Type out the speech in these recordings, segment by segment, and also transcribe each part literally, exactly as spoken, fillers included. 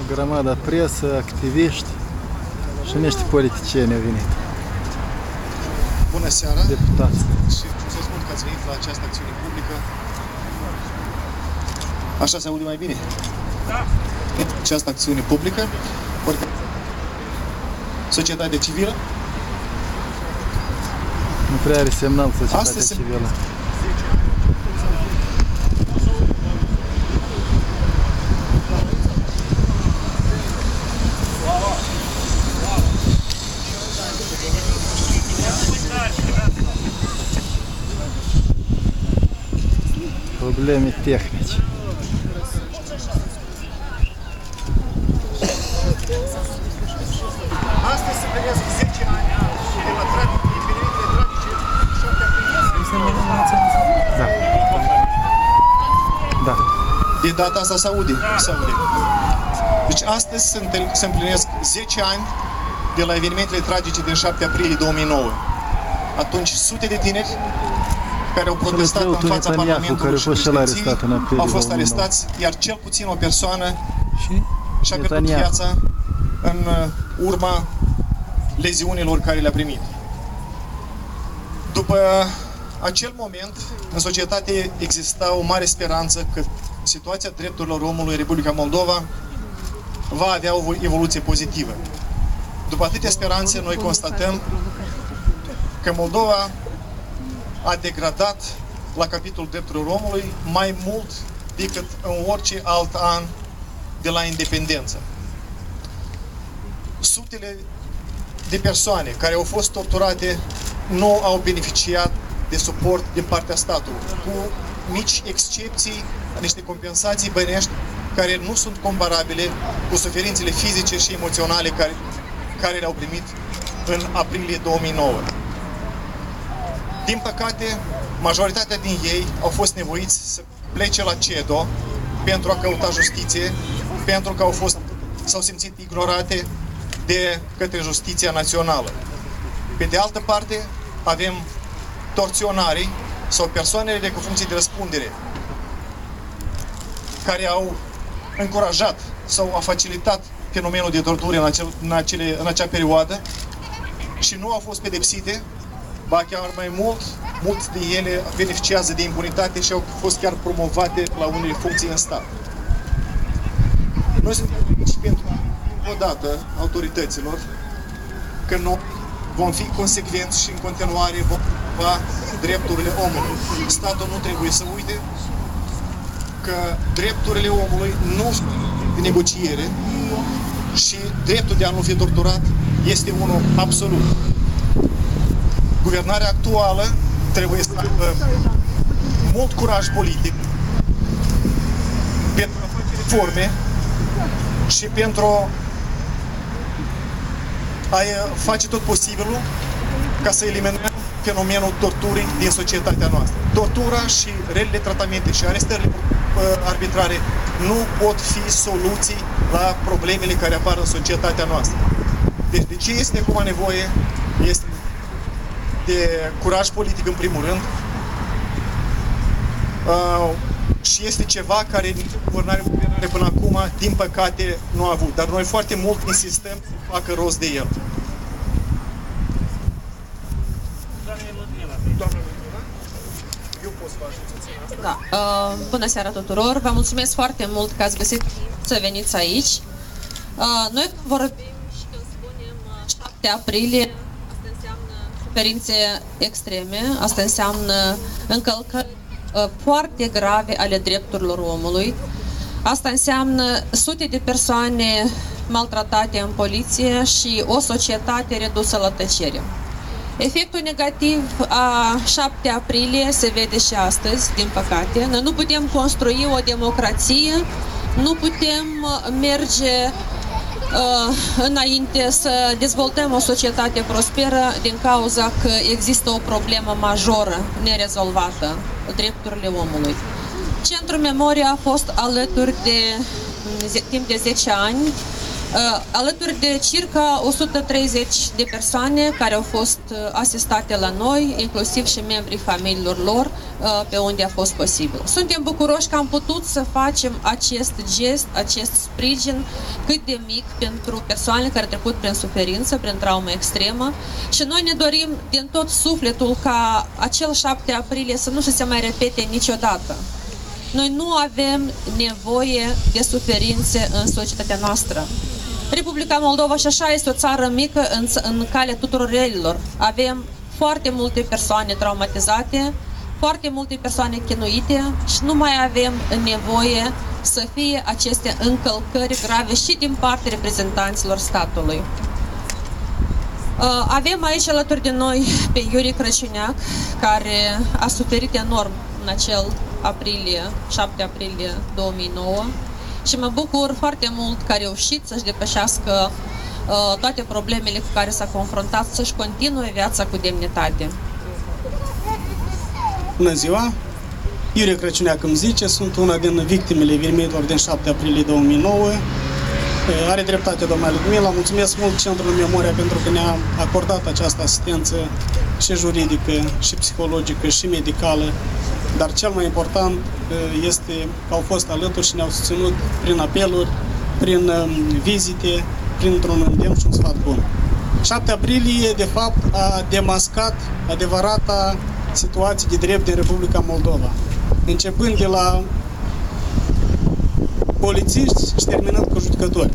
grămadă presă, activiști și niște politicieni au venit. Bună seara! Deputați. Și să spun că ați venit la această acțiune publică. Așa se aude mai bine? Da. Această acțiune publică, societate civilă. Nu prea are semnal societatea Astăzi civilă. Probleme tehnice. Astăzi se împlinesc zece ani de la evenimentele tragice șapte aprilie. Da. Da. De data asta se aude. Se aude. Deci astăzi se împlinesc zece ani de la evenimentele tragice din șapte aprilie două mii nouă. Atunci sute de tineri care au protestat în fața Parlamentului și președinției au fost arestați, iar cel puțin o persoană și-a pierdut viața în urma leziunilor care le-a primit. După acel moment, în societate exista o mare speranță că situația drepturilor omului în Republica Moldova va avea o evoluție pozitivă. După atâtea speranțe, noi constatăm că Moldova a degradat la capitolul drepturilor omului mai mult decât în orice alt an de la independență. Sutele de persoane care au fost torturate nu au beneficiat de suport din partea statului, cu mici excepții, niște compensații bănești care nu sunt comparabile cu suferințele fizice și emoționale care, care le-au primit în aprilie două mii nouă. Din păcate, majoritatea din ei au fost nevoiți să plece la CEDO pentru a căuta justiție, pentru că au fost, s-au simțit ignorate de către justiția națională. Pe de altă parte, avem torționarii sau persoanele cu funcții de răspundere care au încurajat sau au facilitat fenomenul de tortură în, acel, în, acele, în acea perioadă și nu au fost pedepsite, ba chiar mai mult, mulți de ele beneficiază de impunitate și au fost chiar promovate la unele funcții în stat. Noi suntem aici pentru odată autorităților că noi vom fi consecvenți și în continuare vom promova drepturile omului. Statul nu trebuie să uite că drepturile omului nu sunt de negociere și dreptul de a nu fi torturat este unul absolut. Guvernarea actuală trebuie să aibă mult curaj politic pentru a face reforme și pentru a face tot posibilul ca să eliminăm fenomenul torturii din societatea noastră. Tortura și relele tratamente și arestările arbitrare nu pot fi soluții la problemele care apar în societatea noastră. Deci de ce este acum nevoie? Este de curaj politic în primul rând uh, și este ceva care guvernarea până acum, din păcate, nu a avut. Dar noi foarte mult insistăm să facă rost de el. Da. Uh, bună seara tuturor! Vă mulțumesc foarte mult că ați găsit să veniți aici. Uh, noi vorbim și când spunem șapte aprilie, asta înseamnă suferințe extreme, asta înseamnă încălcări uh, foarte grave ale drepturilor omului. Asta înseamnă sute de persoane maltratate în poliție și o societate redusă la tăcere. Efectul negativ a șapte aprilie se vede și astăzi, din păcate. Noi nu putem construi o democrație, nu putem merge uh, înainte să dezvoltăm o societate prosperă din cauza că există o problemă majoră nerezolvată, drepturile omului. Centrul Memoria a fost alături de timp de zece ani alături de circa o sută treizeci de persoane care au fost asistate la noi, inclusiv și membrii familiilor lor, pe unde a fost posibil. Suntem bucuroși că am putut să facem acest gest, acest sprijin cât de mic pentru persoanele care au trecut prin suferință, prin traumă extremă și noi ne dorim din tot sufletul ca acel șapte aprilie să nu se mai repete niciodată. Noi nu avem nevoie de suferințe în societatea noastră. Republica Moldova și așa este o țară mică în, în calea tuturor relilor. Avem foarte multe persoane traumatizate, foarte multe persoane chinuite și nu mai avem nevoie să fie aceste încălcări grave și din partea reprezentanților statului. Avem aici alături de noi pe Iuri Crăciuneac, care a suferit enorm în acel aprilie, șapte aprilie două mii nouă și mă bucur foarte mult că a reușit să-și depășească uh, toate problemele cu care s-a confruntat, să-și continue viața cu demnitate. Bună ziua! Iuri Crăciuneac îmi zice, sunt una din victimele evenimentelor din șapte aprilie două mii nouă. Are dreptate doamna Ludmila, mulțumesc mult Centrul Memoria pentru că ne-a acordat această asistență și juridică, și psihologică, și medicală. Dar cel mai important este că au fost alături și ne-au susținut prin apeluri, prin vizite, printr-un îndemn și un sfat bun. șapte aprilie, de fapt, a demascat adevărata situație de drept din Republica Moldova, începând de la polițiști și terminând cu judecători.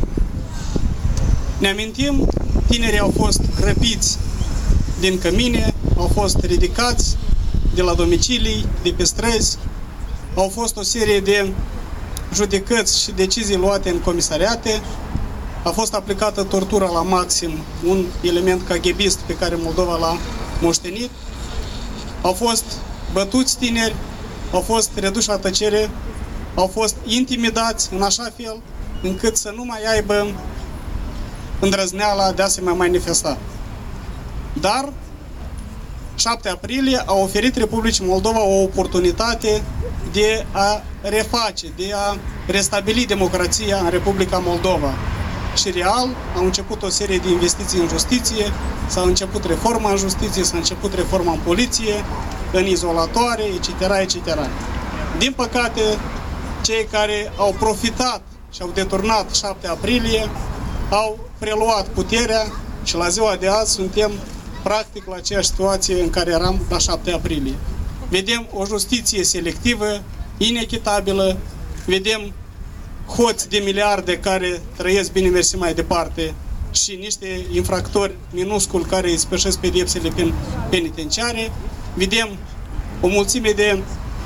Ne amintim, tinerii au fost răpiți din cămine, au fost ridicați de la domicilii, de pe străzi, au fost o serie de judecăți și decizii luate în comisariate, a fost aplicată tortura la maxim, un element caghebist pe care Moldova l-a moștenit, au fost bătuți tineri, au fost reduși la tăcere, au fost intimidați în așa fel încât să nu mai aibă îndrăzneala de a se mai manifesta. Dar șapte aprilie a oferit Republicii Moldova o oportunitate de a reface, de a restabili democrația în Republica Moldova. Și real au început o serie de investiții în justiție, s-a început reforma în justiție, s-a început reforma în poliție, în izolatoare, et cetera, et cetera. Din păcate, cei care au profitat și au deturnat șapte aprilie au preluat puterea și la ziua de azi suntem practic la aceeași situație în care eram la șapte aprilie. Vedem o justiție selectivă, inechitabilă, vedem hoți de miliarde care trăiesc bine mersi mai departe și niște infractori minusculi care îi spășesc pedepsele penitenciare, vedem o mulțime de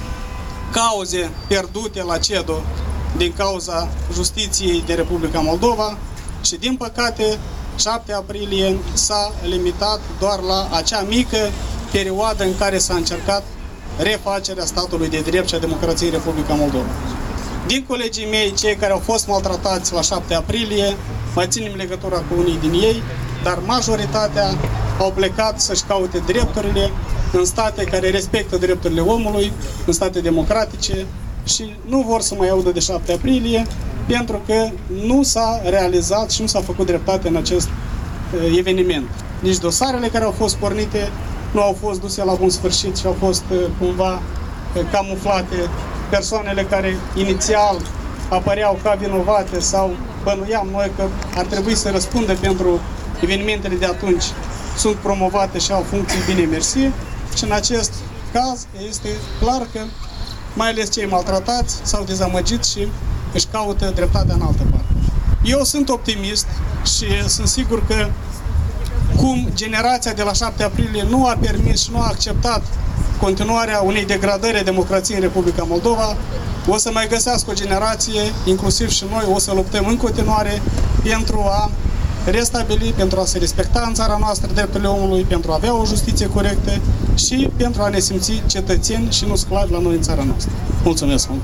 cauze pierdute la C E D O din cauza justiției de Republica Moldova și, din păcate, șapte aprilie s-a limitat doar la acea mică perioadă în care s-a încercat refacerea statului de drept și a democrației în Republica Moldova. Din colegii mei, cei care au fost maltratați la șapte aprilie, mai ținem legătura cu unii din ei, dar majoritatea au plecat să-și caute drepturile în state care respectă drepturile omului, în state democratice și nu vor să mai audă de șapte aprilie pentru că nu s-a realizat și nu s-a făcut dreptate în acest uh, eveniment. Nici dosarele care au fost pornite nu au fost duse la bun sfârșit și au fost uh, cumva uh, camuflate. Persoanele care inițial apăreau ca vinovate sau bănuiam noi că ar trebui să răspundă pentru evenimentele de atunci sunt promovate și au funcții bine mersi și în acest caz este clar că mai ales cei maltratați s-au dezamăgit și își caută dreptatea în altă parte. Eu sunt optimist și sunt sigur că cum generația de la șapte aprilie nu a permis și nu a acceptat continuarea unei degradări a democrației în Republica Moldova, o să mai găsească o generație, inclusiv și noi, o să luptăm în continuare pentru a restabili, pentru a se respecta în țara noastră drepturile omului, pentru a avea o justiție corectă și pentru a ne simți cetățeni și nu sclavi la noi în țara noastră. Mulțumesc mult!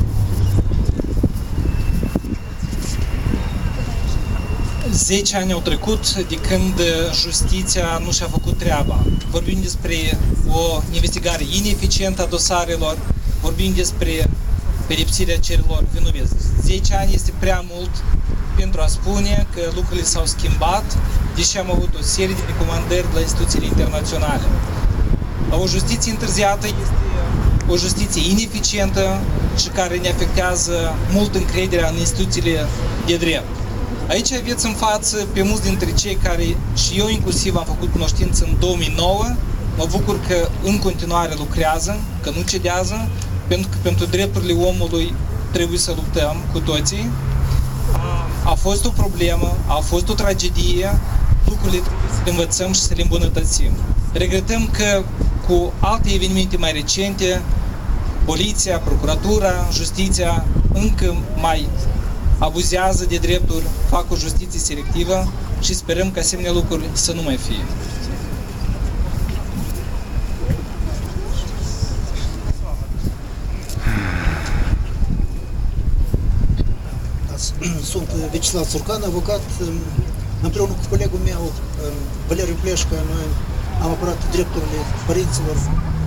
zece ani au trecut de când justiția nu și-a făcut treaba. Vorbim despre o investigare ineficientă a dosarelor, vorbim despre pedepsirea celor vinovați. zece ani este prea mult pentru a spune că lucrurile s-au schimbat, deși am avut o serie de recomandări de la instituțiile internaționale. O justiție întârziată este o justiție ineficientă și care ne afectează mult încrederea în instituțiile de drept. Aici aveți în față pe mulți dintre cei care și eu inclusiv am făcut cunoștință în două mii nouă. Mă bucur că în continuare lucrează, că nu cedează, pentru că pentru drepturile omului trebuie să luptăm cu toții. A fost o problemă, a fost o tragedie, lucrurile trebuie să le învățăm și să le îmbunătățim. Regretăm că cu alte evenimente mai recente, poliția, procuratura, justiția încă mai abuzează de drepturi, fac o justiție selectivă și sperăm că asemenea lucruri să nu mai fie. Sunt Vecislav Țurcan, avocat. Împreună cu colegul meu, Valeriu Pleșca, noi am apărat drepturile părinților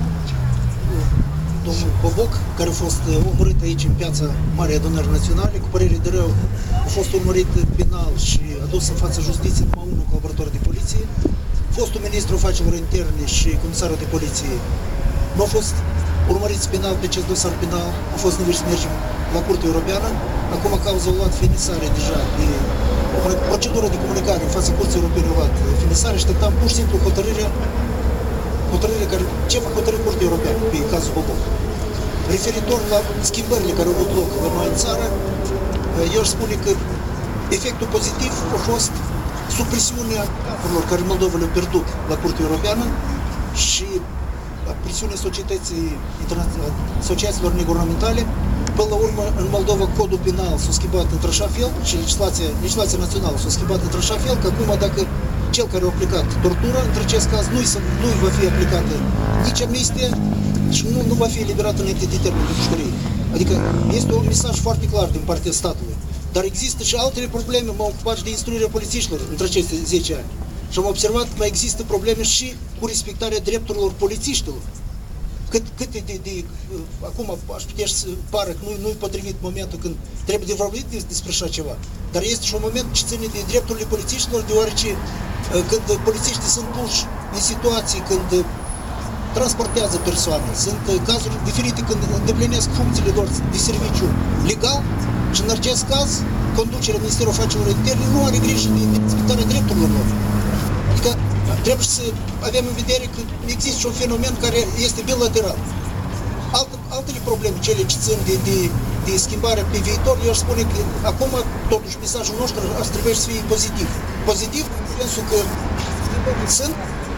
domnul Boboc, care a fost omorât aici în piața Marii Adunări Naționale, cu părere de rău, a fost urmărit penal și adus în fața justiției numai unul colaborator de poliție. Fostul ministru afacerilor interne și comisarul de poliție nu au fost urmăriți penal pe acest dosar penal, a fost nevoie să mergem la Curtea Europeană. Acum cauza a luat finisare deja, de procedură de comunicare în fața Curții Europene a luat finisare și așteptam pur și simplu hotărârea, hotărârea care, ce va hotărâ Curtea Europeană pe cazul Boboc. Referitor la schimbările care au avut loc la noi în țară, eu aș spune că efectul pozitiv a fost supresiunea capurilor care Moldova le-au pierdut la Curtea Europeană și presiunea societății internaționale, asociațiilor neguvernamentale. Până la urmă, în Moldova, codul penal s-a schimbat într-așa fel și legislația, legislația națională s-a schimbat într-așa fel că acum, dacă cel care a aplicat tortură, într acest caz, nu-i, nu-i va fi aplicată nici amnistie și nu, nu va fi eliberat înainte de termen de pușcărie. Adică este un mesaj foarte clar din partea statului. Dar există și altele probleme, m-am ocupat de instruirea polițiștilor între aceste zece ani. Și am observat că mai există probleme și cu respectarea drepturilor polițiștilor. Cât, cât de, de, de, acum aș putea să pară că nu, nu-i potrivit momentul când trebuie de vorbit despre așa ceva. Dar este și un moment ce ține de drepturile polițiștilor, deoarece când polițiștii sunt puși în situații când transportează persoane, sunt cazuri diferite când îndeplinesc funcțiile lor de serviciu legal și în acest caz conducerea Ministerului Afacerilor Interne nu are grijă de respectarea drepturilor lor. Adică trebuie să avem în vedere că există și un fenomen care este bilateral. Alt, altele probleme, cele ce țin de, de, de schimbare pe viitor, eu aș spune că acum, totuși, mesajul nostru ar trebui să fie pozitiv. Pozitiv, pentru că sunt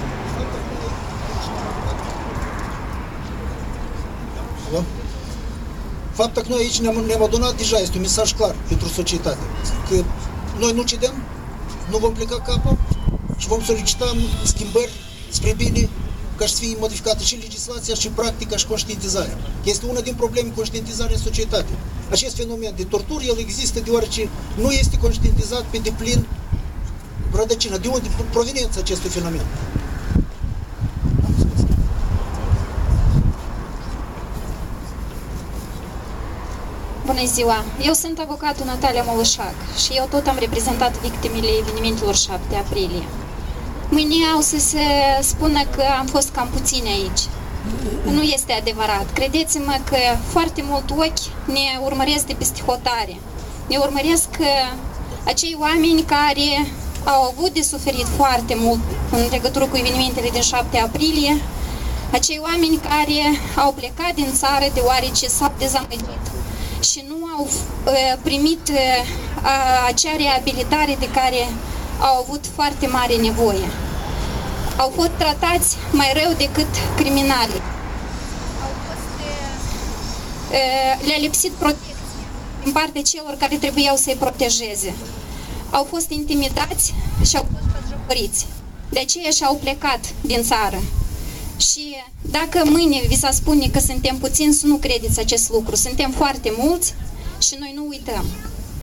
faptul că noi aici ne-am, ne-am adunat deja este un mesaj clar pentru societate. Că noi nu cedem, nu vom pleca capul și vom solicita schimbări spre bine, ca să fie modificată și legislația, și practica, și conștientizarea. Este una din probleme, conștientizarea în societate. Acest fenomen de tortură, el există deoarece nu este conștientizat pe deplin rădăcina. De unde proveniența acestui fenomen? Bună ziua! Eu sunt avocatul Natalia Moloșac și eu tot am reprezentat victimele evenimentelor șapte aprilie. Mâine au să se spună că am fost cam puțini aici. Nu este adevărat. Credeți-mă că foarte mult ochi ne urmăresc de peste hotare. Ne urmăresc acei oameni care au avut de suferit foarte mult în legătură cu evenimentele din șapte aprilie, acei oameni care au plecat din țară deoarece s-au dezamăgit și nu au primit acea reabilitare de care au avut foarte mare nevoie. Au fost tratați mai rău decât criminalii. Au fost, le-a lipsit protecție din partea celor care trebuiau să-i protejeze. Au fost intimidați și au fost batjocoriți. De aceea și-au plecat din țară. Și dacă mâine vi s-a spune că suntem puțini, să nu credeți acest lucru. Suntem foarte mulți și noi nu uităm.